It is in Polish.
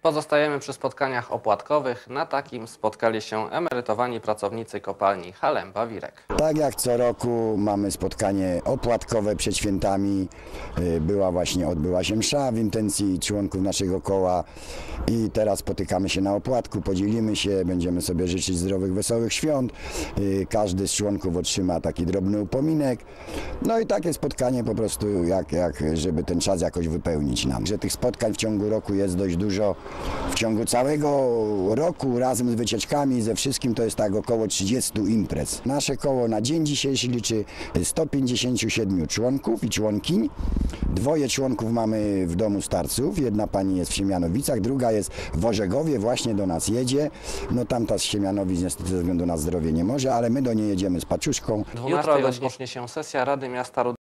Pozostajemy przy spotkaniach opłatkowych. Na takim spotkali się emerytowani pracownicy kopalni Halemba-Wirek. Tak jak co roku mamy spotkanie opłatkowe przed świętami. Odbyła się msza w intencji członków naszego koła i teraz spotykamy się na opłatku, podzielimy się, będziemy sobie życzyć zdrowych, wesołych świąt. Każdy z członków otrzyma taki drobny upominek. No i takie spotkanie po prostu, żeby ten czas jakoś wypełnić nam. Że tych spotkań w ciągu roku jest dość dużo. W ciągu całego roku razem z wycieczkami, ze wszystkim to jest tak około 30 imprez. Nasze koło na dzień dzisiejszy liczy 157 członków i członkiń. 2 członków mamy w domu starców, jedna pani jest w Siemianowicach, druga jest w Orzegowie, właśnie do nas jedzie. No tamta z Siemianowic niestety ze względu na zdrowie nie może, ale my do niej jedziemy z paczuszką. Jutro rozpocznie się sesja Rady Miasta